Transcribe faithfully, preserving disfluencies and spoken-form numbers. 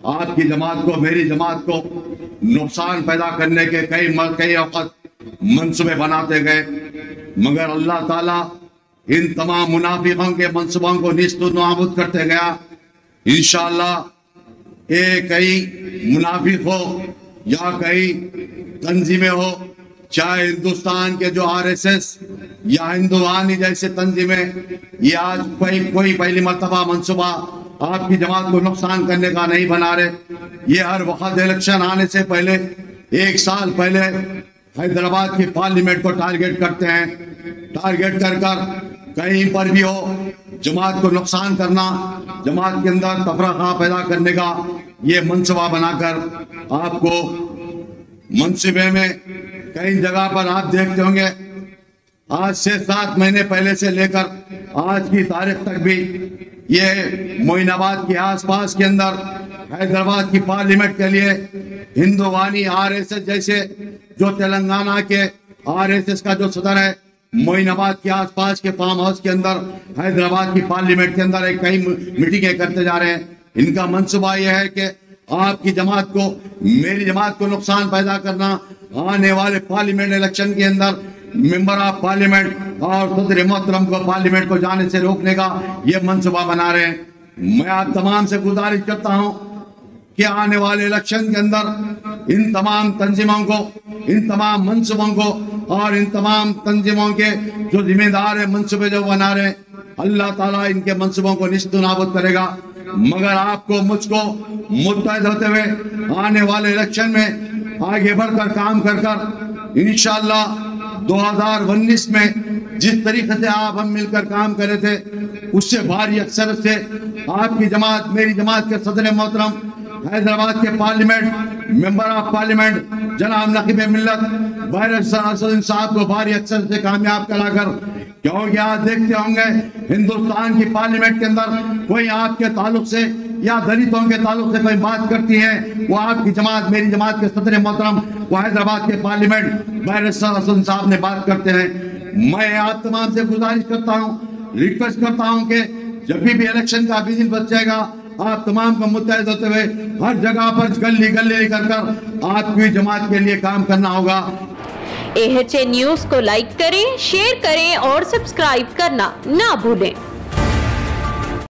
आपकी जमात को, मेरी जमात को नुकसान पैदा करने के कई कई वक्त मंसूबे बनाते गए, मगर अल्लाह ताला इन तमाम मुनाफिकों के मंसूबों को निस्त नाबूद करते गया। इंशाअल्लाह ये कई मुनाफिक हो या कई तंजीमें हो, चाहे हिंदुस्तान के जो आरएसएस या हिंदुवानी जैसे तंजीमें, ये आज कोई कोई पहली मर्तबा मंसूबा आपकी जमात को नुकसान करने का नहीं बना रहे। ये हर वक्त इलेक्शन आने से पहले, एक साल पहले हैदराबाद की पार्लियामेंट को टारगेट करते हैं। टारगेट कर कर कहीं पर भी हो जमात को नुकसान करना, जमात के अंदर तफराका पैदा करने का ये मंसूबा बनाकर आपको मंसूबे में कई जगह पर आप देखते होंगे, आज से सात महीने पहले से लेकर आज की तारीख तक भी ये मोइनाबाद के आसपास के अंदर हैदराबाद की पार्लियामेंट के लिए हिंदुवानी आरएसएस जैसे, जो तेलंगाना के आरएसएस का जो सदर है, मोइनाबाद के आसपास के फार्म हाउस के अंदर हैदराबाद की पार्लियामेंट के अंदर एक कई मीटिंगें करते जा रहे हैं। इनका मंसूबा यह है कि आपकी जमात को, मेरी जमात को नुकसान पैदा करना, आने वाले पार्लियामेंट इलेक्शन के अंदर मेंबर ऑफ पार्लियामेंट और सदर मोहतरम को पार्लियामेंट को जाने से रोकने का ये मंसूबा बना रहे हैं। मैं आप तमाम से गुजारिश करता हूं कि आने वाले इलेक्शन के अंदर इन तमाम तंजीमों को, इन तमाम मंसूबों को और इन तमाम तंजीमों के जो जिम्मेदार है, मंसूबे जो बना रहे, अल्लाह ताला इनके मंसूबों को निश्चित नाबूद करेगा। मगर आपको, मुझको मुत्तहद होते हुए आने वाले इलेक्शन में आगे बढ़कर काम कर कर इंशाअल्लाह दो हज़ार उन्नीस में जिस तरीके से आप हम मिलकर काम कर रहे थे, उससे भारी अक्सर से आपकी जमात, मेरी जमात के सदर मोहतरम हैदराबाद के पार्लियामेंट मेंबर ऑफ पार्लियामेंट जनाब नकीब मिल्लत बैरिस्टर साहब को भारी अक्सर से कामयाब कराकर, क्योंकि आज देखते होंगे हिंदुस्तान की पार्लियामेंट के अंदर कोई आपके ताल्लुक से या दलितों के ताल्लुक से कोई बात करती है, वो आपकी जमात, मेरी जमात के सदर मोहतरम वो हैदराबाद के पार्लियामेंट बैरिस्टर साहब ने बात करते हैं। मैं आप तमाम से गुजारिश करता हूँ, रिक्वेस्ट करता हूँ कि जब भी, भी इलेक्शन का बिजन बच जाएगा, आप तमाम को मुत्तहद होते हुए हर जगह पर गली गली कर कर आपकी जमात के लिए काम करना होगा। ए एच ए न्यूज को लाइक करें, शेयर करें और सब्सक्राइब करना ना भूलें।